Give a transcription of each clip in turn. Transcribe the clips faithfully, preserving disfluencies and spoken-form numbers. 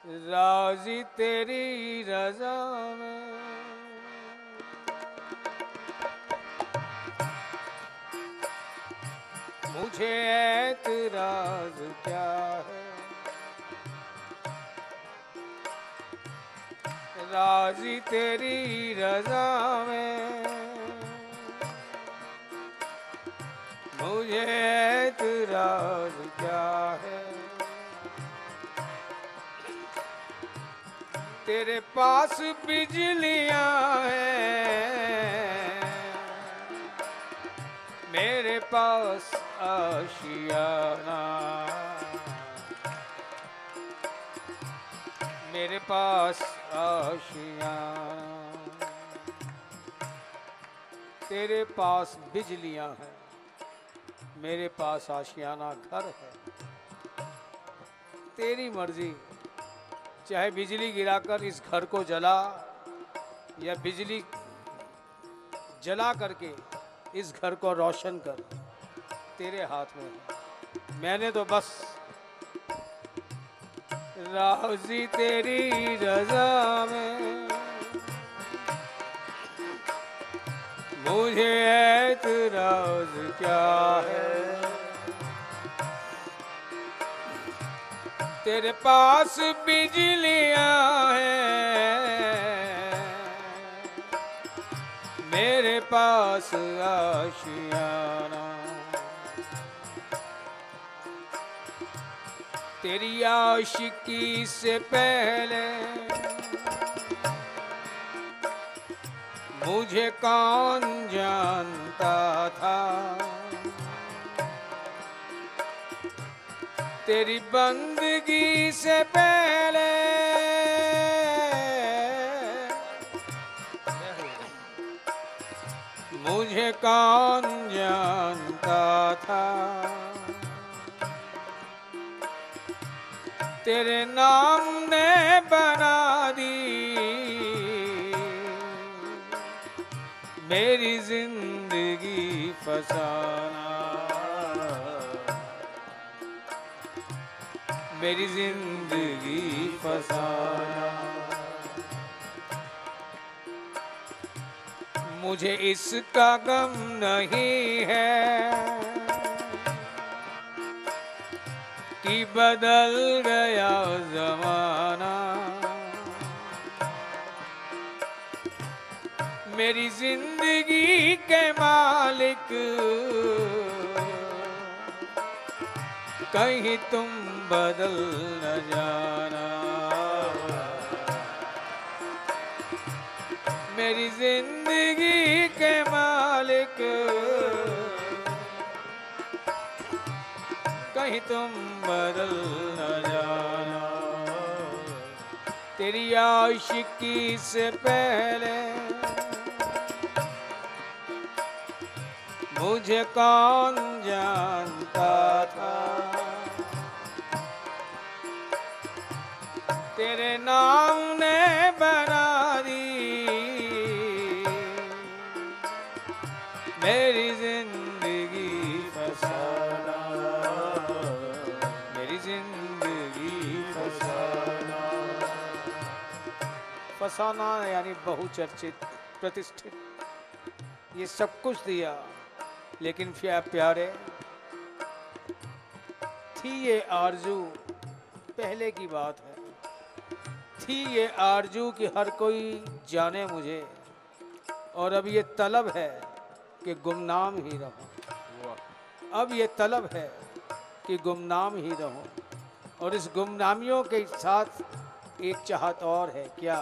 राजी तेरी रजा में मुझे ऐतराज क्या है। राजी तेरी रजा में मुझे ऐतराज क्या है। तेरे पास बिजलियां हैं, मेरे पास आशियाना। मेरे पास आशियाना। तेरे पास बिजलियां हैं, मेरे पास आशियाना घर है। तेरी मर्जी, चाहे बिजली गिराकर इस घर को जला या बिजली जला करके इस घर को रोशन कर, तेरे हाथ में है। मैंने तो बस राजी तेरी रजा में मुझे ऐतराज क्या है। तेरे पास बिजलियां हैं, मेरे पास आशियाना। तेरी आशिकी से पहले मुझे कौन जानता था। तेरी बंदगी से पहले मुझे कौन जानता था। तेरे नाम ने बना दी मेरी जिंदगी फसाना। मेरी जिंदगी फसाना। मुझे इसका गम नहीं है कि बदल गया जमाना। मेरी जिंदगी के मालिक कहीं तुम बदल न जाना। मेरी जिंदगी के मालिक कहीं तुम बदल न जाना। तेरी आशिकी से पहले मुझे कौन जानता था। तेरे नाम ने बना दी मेरी जिंदगी फसाना। मेरी जिंदगी फसाना। फसाना यानी बहुचर्चित, प्रतिष्ठित, ये सब कुछ दिया, लेकिन फिर प्यारे थी ये आरजू, पहले की बात है, थी ये आरजू कि हर कोई जाने मुझे, और अब ये तलब है कि गुमनाम ही रहूं। अब ये तलब है कि गुमनाम ही रहूं, और इस गुमनामियों के साथ एक चाहत और है। क्या?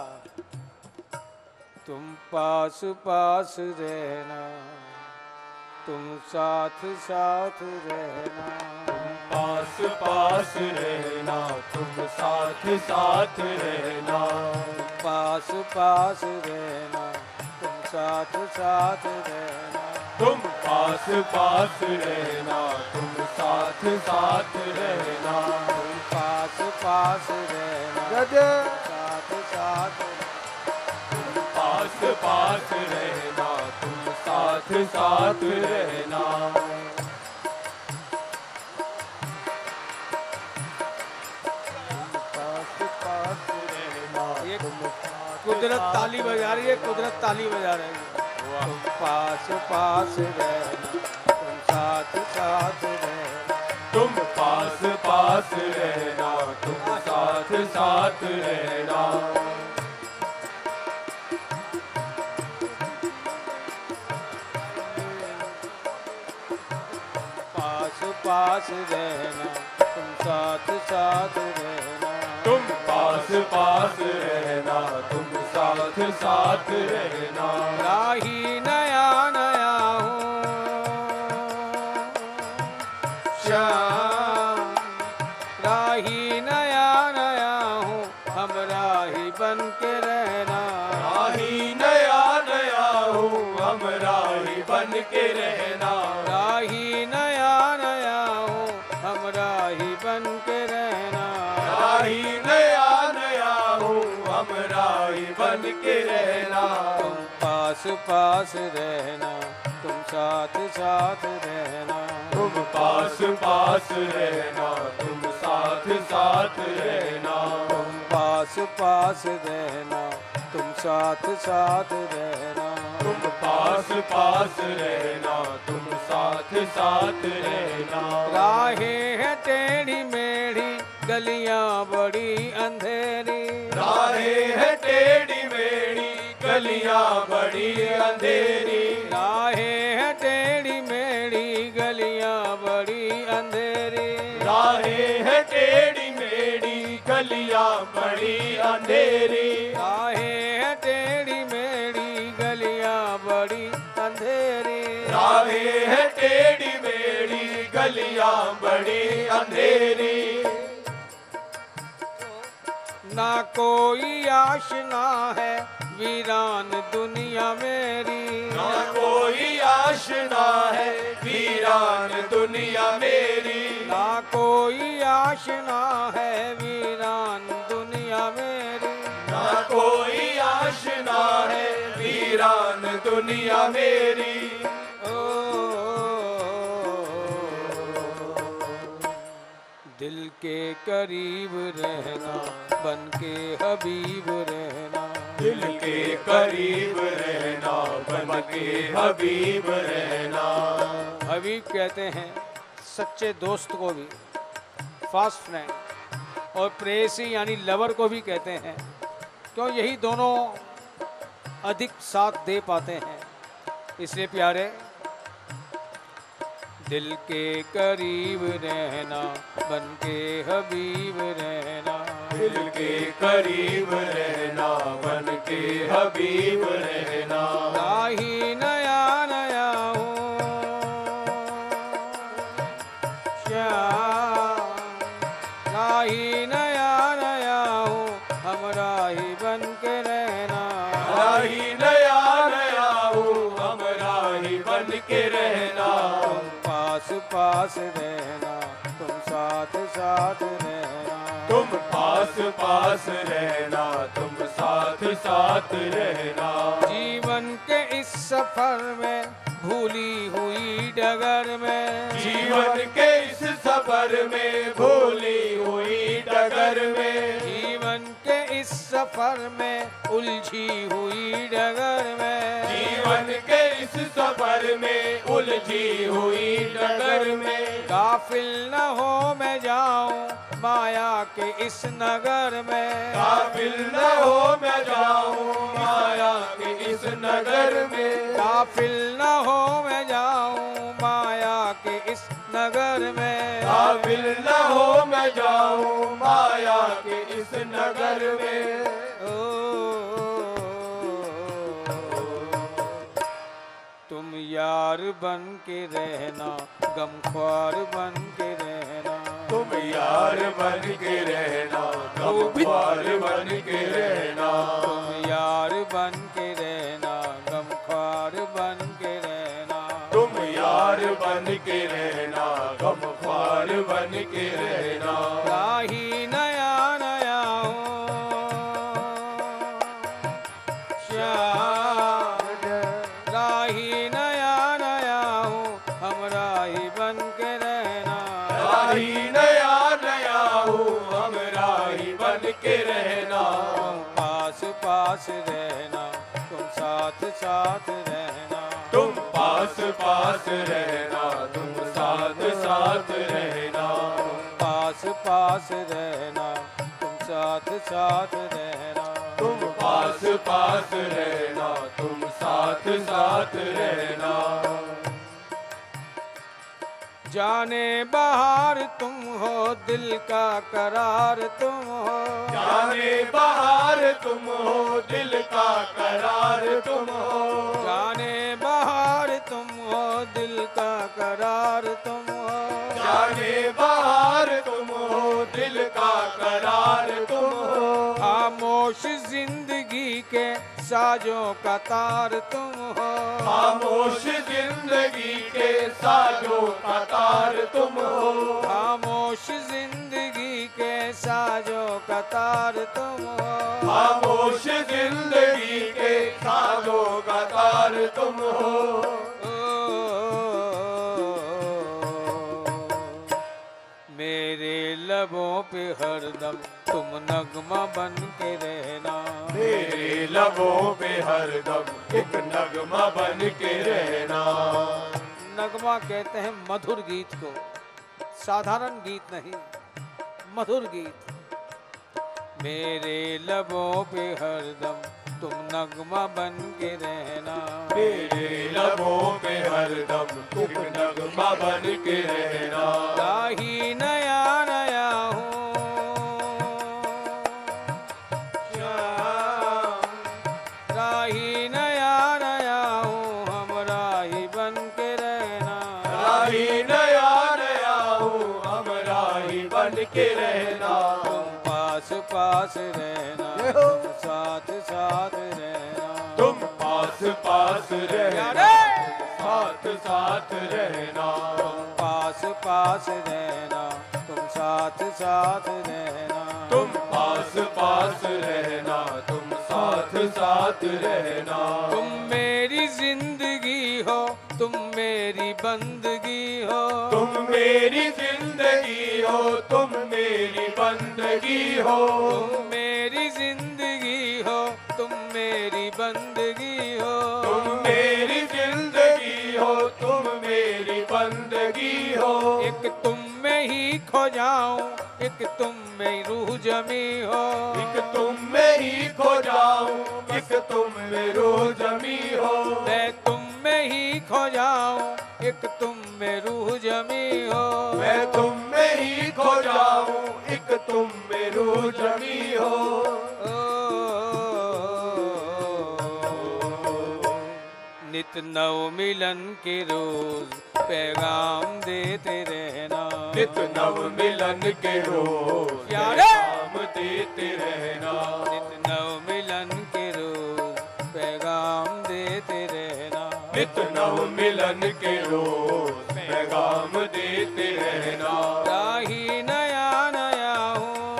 तुम पास पास रहना, तुम साथ साथ रहना। पास पास रहना, तुम साथ साथ रहना। पास पास रहना, तुम साथ साथ रहना। तुम पास पास रहना, तुम साथ साथ रहना। तुम पास पास रहना, साथ साथ। तुम पास पास रहना, तुम साथ साथ रहना। पास पास ये कुदरत ताली बजा रही है, कुदरत ताली बजा रही है। तुम पास पास रहना, तुम साथ साथ रहना, तुम पास पास रहना, तुम साथ साथ रहना। पास पास रहना, तुम साथ साथ रहना, तुम पास पास रहना, तुम साथ साथ रहना। राही नया नया हूँ श्याम, राही नया नया हूँ, हम राही बन के रहना। राही नया नया हूँ, हम राही बन के रहना। राही नया नया हूँ, हम राही बन के रहना। राही नया नया हूँ, हम राही बन के रहना। तुम पास पास रहना, तुम साथ साथ रहना, तुम पास पास रहना, तुम साथ साथ रहना। तुम पास पास रहना, तुम साथ साथ रहना, तुम पास पास रहना, तुम साथ साथ रहना। राहें हैं टेढ़ी मेढ़ी, गलियां बड़ी अंधेरी, राहें है टेढ़ी मेढ़ी, गलियां बड़ी अंधेरी। राहें हैं टेढ़ी मेढ़ी, गलियां बड़ी अंधेरी, राहें है टेढ़ी मेढ़ी, गलियां बड़ी अंधेरी। राहें हैं टेढ़ी मेढ़ी, गलियां बड़ी अंधेरी, राहें है टेढ़ी मेढ़ी, गलियां बड़ी अंधेरी। ना कोई आशना है वीरान दुनिया मेरी, ना कोई आशना है वीरान दुनिया मेरी। ना कोई आशना है वीरान दुनिया मेरी, ना कोई आशना है वीरान दुनिया मेरी। ओ दिल के करीब रहना, बन के हबीब रहना, दिल के करीब रहना, बन के हबीब रहना। हबीब कहते हैं सच्चे दोस्त को भी, फास्ट फ्रेंड, और प्रेयसी यानी लवर को भी कहते हैं, क्यों यही दोनों अधिक साथ दे पाते हैं। इसलिए प्यारे, दिल के करीब रहना, बन के हबीब रहना, दिल के करीब रहना, बन के हबीब रहना। राही नया नया हूँ श्याम, राही नया नया हूँ, हम राही बन के रहना। राही नया नया हूँ, हम राही बन के रहना। पास पास रहना, तुम साथ साथ रहना, तुम पास पास रहना, तुम साथ साथ रहना। जीवन के इस सफर में भूली हुई डगर में, जीवन के इस सफर में भूली हुई डगर में। जीवन के इस सफर में उलझी हुई डगर में, जीवन के इस सफर में उलझी हुई डगर में। गाफिल न हो मैं जाऊं माया के इस नगर में, काबिल न हो मैं जाऊं माया के इस नगर में। गाफिल न हो मैं जाऊं माया के इस नगर में, काबिल न हो मैं जाऊं माया के इस नगर में। तुम यार बन के रहना, गमख्वार बन के रहना, तुम यार बन के रहना, गमख्वार बन के रहना। तुम यार बन के रहना, गमख्वार बन के रहना, तुम यार बन के रहना, गमख्वार बन के रहना। राही नया नया हूँ श्याम, राही नया नया हूँ, हम राही बन के रहना। राही नया नया हूँ, हम राही बन के रहना। पास पास रहना, तुम साथ साथ रहना। तुम पास पास रहना, तुम साथ साथ रहना। पास पास रहना, तुम साथ साथ रहना। तुम पास पास रहना, तुम साथ साथ रहना। जाने बहार तुम हो, दिल का करार तुम हो। जाने बहार तुम हो, दिल का करार तुम हो। जाने बहार तुम हो, दिल का करार तुम हो। जाने बहार तुम हो, दिल का करार तुम हो। खामोश जिंदगी के साजों का तार तुम हो। खामोश जिंदगी के साजों का तार तुम हो। खामोश जिंदगी के साजों का तार तुम हो। खामोश जिंदगी के साजों का तार तुम हो। मेरे लबों पे हरदम तुम नगमा बन के रहना। मेरे लबों पे हरदम एक नगमा बन के रहना। नगमा कहते हैं मधुर गीत को, साधारण गीत नहीं, मधुर गीत। मेरे लबों पे हरदम तुम नगमा बन के रहना। मेरे लबों पे हरदम एक नगमा बन के रहना। राही नया नया हूँ, राही नया नया हूँ, हम राही बन के रहना। राही नया नया हूँ, हम राही बन के रहना। तुम पास पास रहना, तुम साथ साथ रहना। तुम पास पास रहना, यारे! साथ साथ रहना। पास पास रहना, तुम साथ साथ रहना। तुम पास पास रहना, तुम साथ साथ रहना। तुम मेरी जिंदगी हो, तुम मेरी बंदगी हो। तुम मेरी जिंदगी हो, तुम मेरी बंदगी हो। तुम मेरी जिंदगी हो, तुम मेरी बंदगी हो। तुम मेरी जिंदगी हो, तुम मेरी बंदगी हो। एक तुम में ही खो जाऊं, एक तुम में रूह जमी हो। एक तुम में ही खो जाऊं, एक तुम में रूह जमी हो। मैं तुम में ही खो जाऊं, एक तुम में रूह जमी हो। मैं तुम में ही खो जाऊं, एक तुम में रूह जमी हो। नित नव मिलन के रोज पैगाम देते रहना। नित नव मिलन के रोज यारे! पैगाम देते रहना। नित नव मिलन के रोज पैगाम देते रहना। नित नव मिलन के रोज पैगाम देते रहना। राही नया नया हूँ,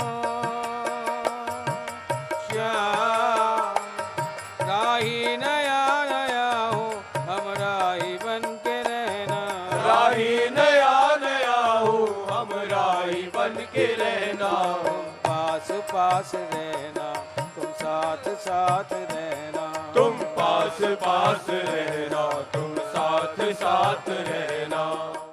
श्याम राही नया नया हूँ, हम राही बन के रहना। राही नया नया हूँ, हम राही बन के रहना। तुम पास पास रहना, तुम साथ साथ रहना। तुम पास पास रहना, तुम साथ साथ रहना।